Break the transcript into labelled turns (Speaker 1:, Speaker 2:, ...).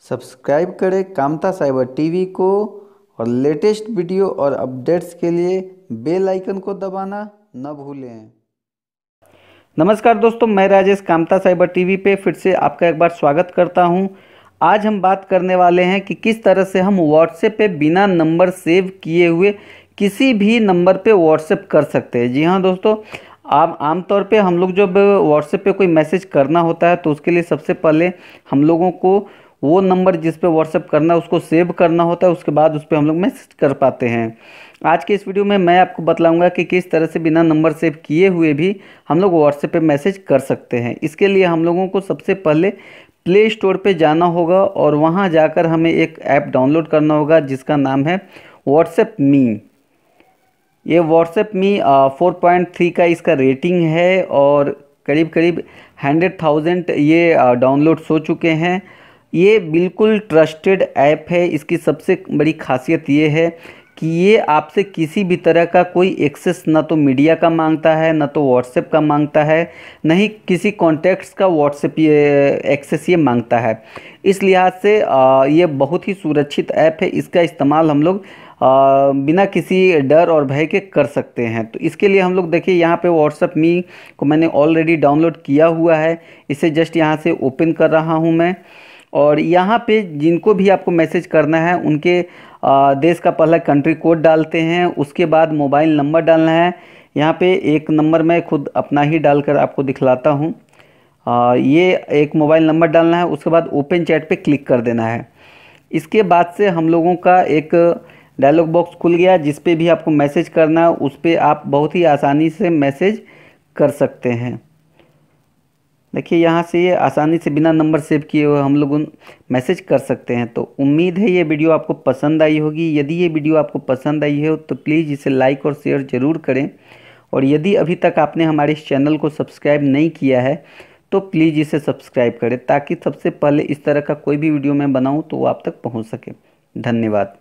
Speaker 1: Subscribe करें Kamta cyber TV को और लेटेस्ट वीडियो और अपडेट्स के लिए बेल आइकन को दबाना न भूलें। नमस्कार दोस्तों, मैं राजेश कामता साइबर टीवी पे फिर से आपका एक बार स्वागत करता हूं। आज हम बात करने वाले हैं कि किस तरह से हम व्हाट्सएप पे बिना नंबर सेव किए हुए किसी भी नंबर पे व्हाट्सएप कर सकते हैं। जी हाँ दोस्तों, आमतौर पे हम लोग जब व्हाट्सएप पे कोई मैसेज करना होता है तो उसके लिए सबसे पहले हम लोगों को वो नंबर जिस पे व्हाट्सएप करना है उसको सेव करना होता है, उसके बाद उस पर हम लोग मैसेज कर पाते हैं। आज के इस वीडियो में मैं आपको बतलाऊंगा कि किस तरह से बिना नंबर सेव किए हुए भी हम लोग व्हाट्सएप पे मैसेज कर सकते हैं। इसके लिए हम लोगों को सबसे पहले प्ले स्टोर पे जाना होगा और वहाँ जाकर हमें एक ऐप डाउनलोड करना होगा जिसका नाम है व्हाट्सएप मी। ये व्हाट्सएप मी 4.3 का इसका रेटिंग है और करीब करीब 100,000 ये डाउनलोड्स हो चुके हैं। ये बिल्कुल ट्रस्टेड ऐप है। इसकी सबसे बड़ी खासियत ये है कि ये आपसे किसी भी तरह का कोई एक्सेस ना तो मीडिया का मांगता है, ना तो व्हाट्सएप का मांगता है, ना ही किसी कॉन्टैक्ट्स का व्हाट्सएप एक्सेस ये मांगता है। इस लिहाज से ये बहुत ही सुरक्षित ऐप है। इसका इस्तेमाल हम लोग बिना किसी डर और भय के कर सकते हैं। तो इसके लिए हम लोग देखिए, यहाँ पे व्हाट्सएप मी को मैंने ऑलरेडी डाउनलोड किया हुआ है। इसे जस्ट यहाँ से ओपन कर रहा हूँ मैं। और यहाँ पे जिनको भी आपको मैसेज करना है उनके देश का पहला कंट्री कोड डालते हैं, उसके बाद मोबाइल नंबर डालना है। यहाँ पे एक नंबर मैं खुद अपना ही डालकर आपको दिखलाता हूँ। ये एक मोबाइल नंबर डालना है, उसके बाद ओपन चैट पे क्लिक कर देना है। इसके बाद से हम लोगों का एक डायलॉग बॉक्स खुल गया जिस पे भी आपको मैसेज करना है उस पर आप बहुत ही आसानी से मैसेज कर सकते हैं। देखिए, यहाँ से ये आसानी से बिना नंबर सेव किए हुए हम लोग मैसेज कर सकते हैं। तो उम्मीद है ये वीडियो आपको पसंद आई होगी। यदि ये वीडियो आपको पसंद आई हो तो प्लीज़ इसे लाइक और शेयर ज़रूर करें। और यदि अभी तक आपने हमारे इस चैनल को सब्सक्राइब नहीं किया है तो प्लीज़ इसे सब्सक्राइब करें ताकि सबसे पहले इस तरह का कोई भी वीडियो मैं बनाऊँ तो वो आप तक पहुँच सके। धन्यवाद।